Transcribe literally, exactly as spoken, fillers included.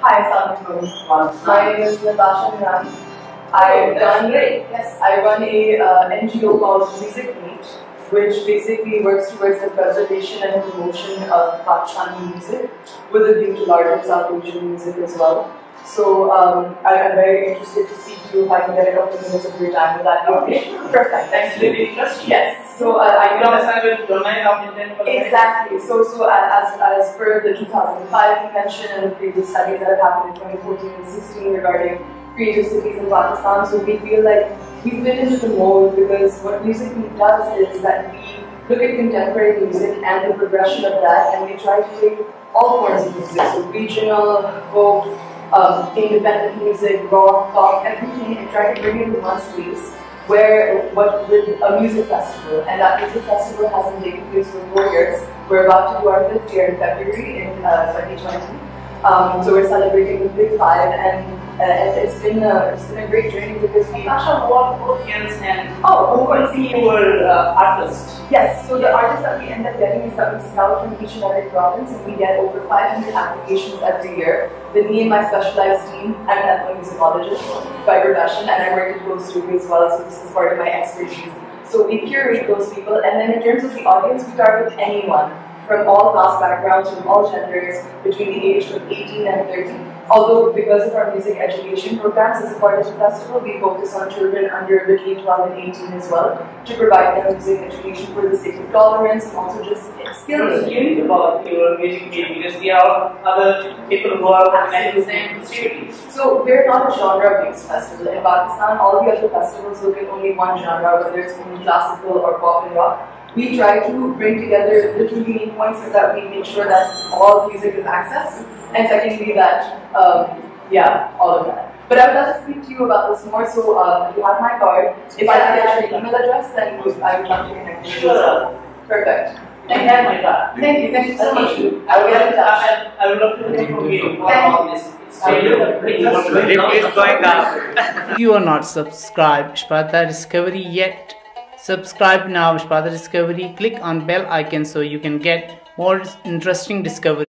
Hi, Assalamualaikum. My name is Natasha Miran. I run yes, I run a uh, N G O called Music Meet, which basically works towards the preservation and promotion of Pakistani music with a view to larger South Asian music as well. So um, I, I'm very interested to speak to you if I can get a couple of minutes of your time. Will that be okay? Perfect. Thanks. Really interesting. Yes. So uh, I can exactly. So so uh, as as per the two thousand five convention and the previous studies that have happened in twenty fourteen and sixteen regarding creative cities in Pakistan, so we feel like we fit into the mold because what Music Meet does is that we look at contemporary music and the progression of that, and we try to take all forms of music, so regional, folk, um, independent music, rock, pop, everything, and try to bring it in one space where what with a music festival, and that music festival hasn't taken place for four years. We're about to do our fifth year in February in uh, twenty twenty. Um, so we're celebrating the Big Five, and, uh, and it's been a, it's been a great journey because we. Natasha, what audience and oh, who will be your uh, artist? Yes, so the artists that we end up getting is that we scout from each and every province, and we get over five hundred applications every year. Then me and my specialized team, I'm an ethnomusicologist by profession, and I work in post studio as well, so this is part of my expertise. So we curate those people, and then in terms of the audience, we target anyone from all class backgrounds, from all genders, between the age of eighteen and thirty. Although, because of our music education programs as a part of the festival, we focus on children under between twelve and eighteen as well, to provide them music education for the sake of tolerance and also just skills. What's unique about your music meet? Because there are other people who are organizing the same activities. So we're not a genre-based festival. In Pakistan, all the other festivals look at only one genre, whether it's only classical or pop and rock. We try to bring together the two unique points is that we make sure that all music is accessed, and secondly that, um, yeah, all of that. But I would love to speak to you about this more, so uh, you have my card. If I can get your email address, then I would love to connect with you. Sure. Perfect. Thank you, my God. Thank you, thank you so much. I will get in touch. I would love to hear from you about this. It's going up. If you are not subscribed Ishpata Discovery yet, subscribe now Ishpata Discovery. Click on bell icon so you can get more interesting discovery.